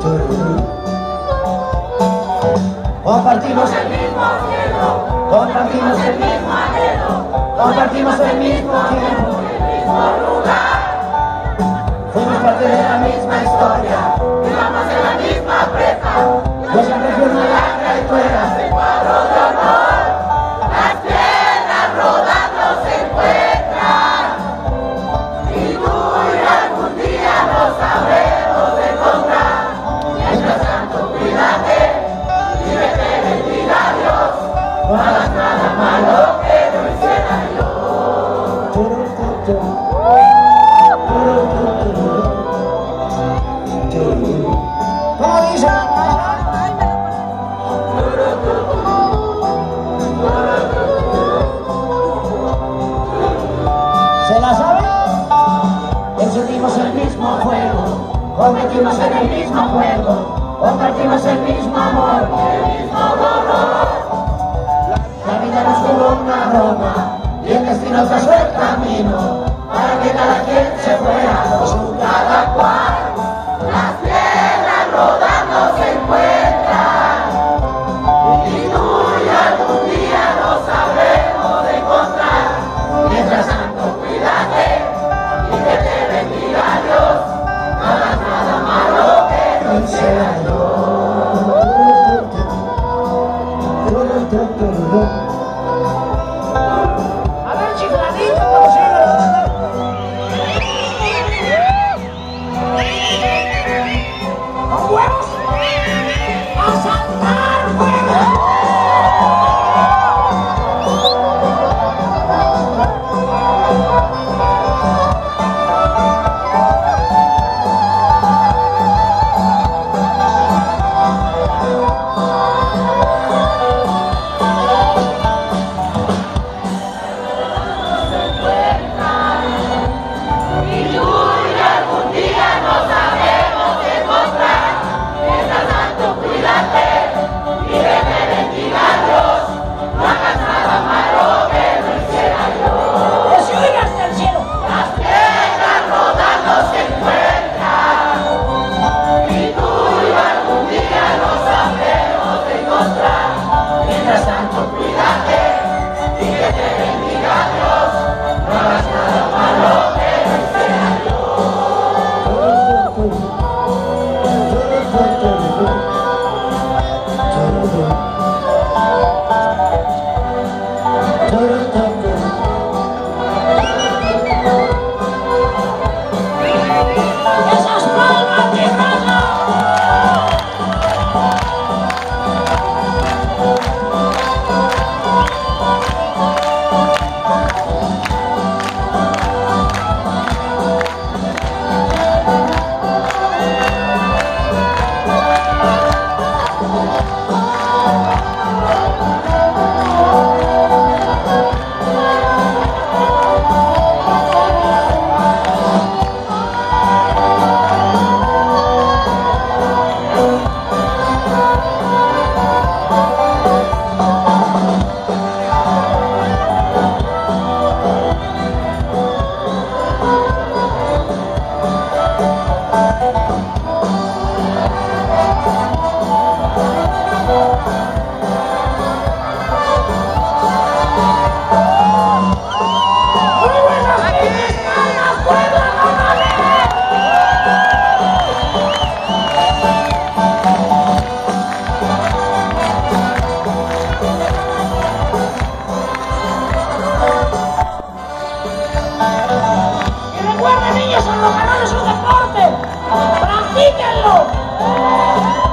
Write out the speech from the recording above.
Compartimos el mismo cielo, compartimos el mismo anhelo, compartimos el mismo tiempo, el mismo lugar. Fuimos parte de la misma historia, vivamos en la misma prepa. Yo siempre fui una lacra y tú eras el cuadro de honor. Las piedras rodando se encuentran, y tú y algún día nos sabremos encontrar. Mientras tanto, cuídate. No hagas nada malo que no hiciera yo. ¿Cómo dice? ¿Se la sabe? Encendimos el mismo fuego, competimos en el mismo juego, compartimos el mismo amor, el mismo dolor. La vida nos jugó una broma y el destino trazó el camino para que cada quien se fuera con su cada cual. Las piedras rodando se encuentran, y tú y algún día nos sabremos encontrar. Mientras tanto, cuídate y que te bendiga Dios. No hagas nada malo que no hiciera yo. A ver, chifladito, ¿cómo se llama? ¿Con huevos? ¡A saltar huevos! Niños, el rock and roll es un deporte. ¡Practíquenlo!